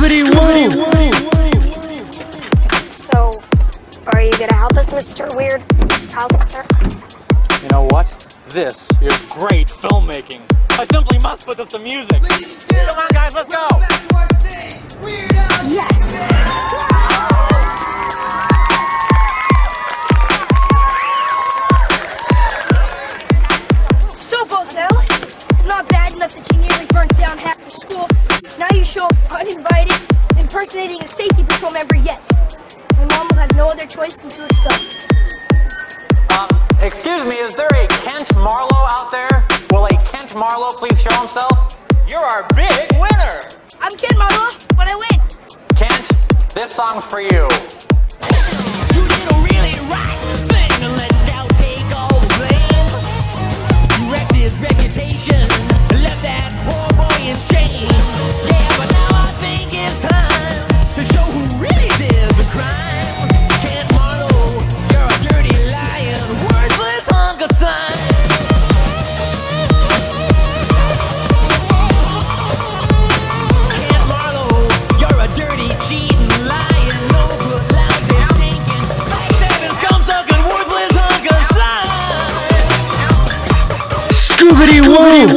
Scooby-Woo! So, are you gonna help us, Mr. Weird House, sir? You know what? This is great filmmaking. I simply must put this to music. Come on, guys, let's go! Yes! So, Bozell, it's not bad enough that you nearly burnt down half the school. Now you show up uninvited, impersonating a safety patrol member yet. My mom will have no other choice than to expel you. Excuse me, is there a Kent Marlowe out there? Will a Kent Marlowe please show himself? You're our big winner! I'm Ken Marlowe, but I win. Kent, this song's for you. You did a really right thing and let Scout take all the blame. You wrecked his reputation and left that poor boy in shame. Yeah, but now I think it's time to show who really did the crime. Kent Marlowe, you're a dirty lion, worthless hunk of slime. Kent Marlowe, you're a dirty, cheating, lying, no good, lousy, stinking, backstabbing, scum-sucking, worthless hunk of slime. Scooby-Woo!